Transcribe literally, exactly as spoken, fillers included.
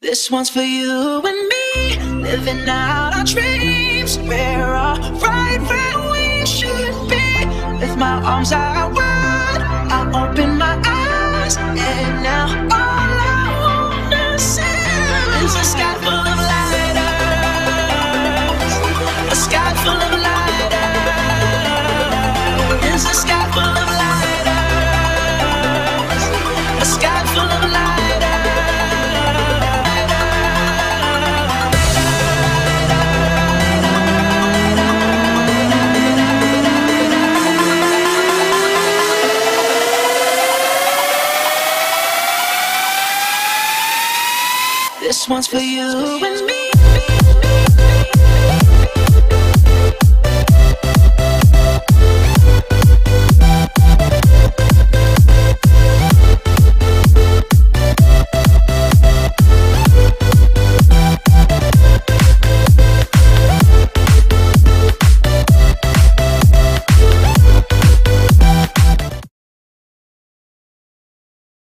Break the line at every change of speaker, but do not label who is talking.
This one's for you and me, living out our dreams. We're all right where we should be. With my arms out wide, I open my eyes, and now all I wanna see is a sky full of lighters. A sky full of lighters. Is a sky full of lighters. A sky full of lighters. This one's for you and me.